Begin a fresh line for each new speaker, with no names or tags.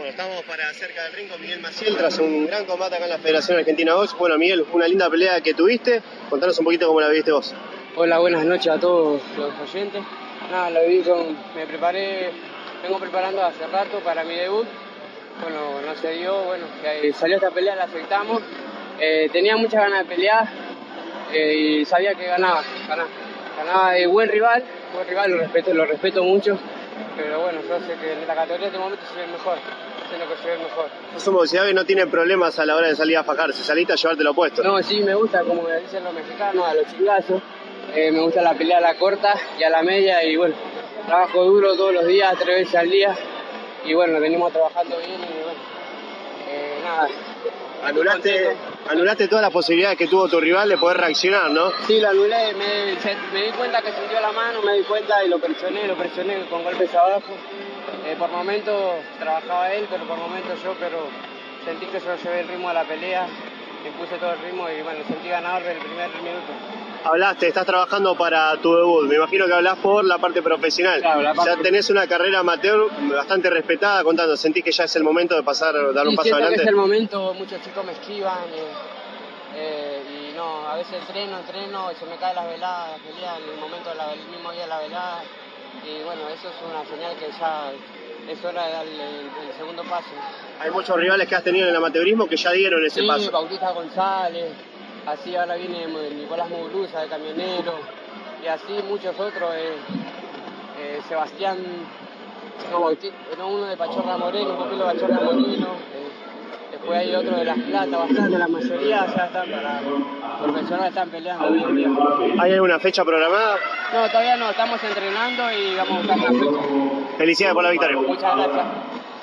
Estamos para cerca del ring con Miguel Maciel tras un gran combate acá en la Federación Argentina Box. Bueno, Miguel, una linda pelea que tuviste. Contanos un poquito cómo la viste vos.
Hola, buenas noches a todos los oyentes. Nada, lo vi me preparé, vengo preparando hace rato para mi debut. Bueno, no se dio, bueno, salió esta pelea, la aceptamos. Tenía muchas ganas de pelear y sabía que ganaba buen rival, lo respeto mucho. Pero bueno, yo sé que en la categoría de este momento soy el mejor,
Sos un boxeador que no tiene problemas a la hora de salir a fajar, si saliste a llevarte lo opuesto.
No, sí, me gusta, como dicen los mexicanos, a los chingazos. Me gusta la pelea a la corta y a la media y bueno, trabajo duro todos los días, 3 veces al día y bueno, venimos trabajando bien y bueno, nada.
Anulaste todas las posibilidades que tuvo tu rival de poder reaccionar, ¿no?
Sí, lo anulé, me di cuenta que sintió la mano, me di cuenta y lo presioné con golpes abajo. Por momentos trabajaba él, pero por momentos yo, pero sentí que yo llevé el ritmo a la pelea, impuse todo el ritmo y bueno, sentí ganador del primer minuto.
Estás trabajando para tu debut, me imagino que hablás por la parte profesional.
Claro,
ya tenés una carrera amateur bastante respetada, contando, ¿sentís que ya es el momento de dar un paso adelante?
Que es el momento, muchos chicos me esquivan y no, a veces entreno, se me caen las veladas, pelea en el momento del mismo día de la velada y bueno, eso es una señal que ya es hora de darle el segundo paso.
Hay muchos rivales que has tenido en el amateurismo que ya dieron ese paso.
Sí, Bautista González, así ahora viene Nicolás Muguruza de camionero y así muchos otros, Sebastián, uno de Pachorra Moreno, un poquito de Pachorra Moreno, después hay otro de Las Plata, bastante, la mayoría ya están profesionales, están peleando hoy en día.
¿Hay alguna fecha programada?
No, todavía no, estamos entrenando y vamos a buscar una fecha.
Felicidades por la victoria.
Muchas gracias.